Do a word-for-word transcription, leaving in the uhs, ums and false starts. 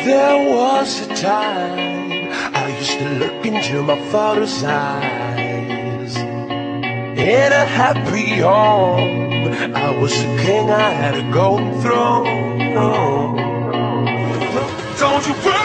There was a time I used to look into my father's eyes. In a happy home, I was a king, I had a golden throne. Don't you worry.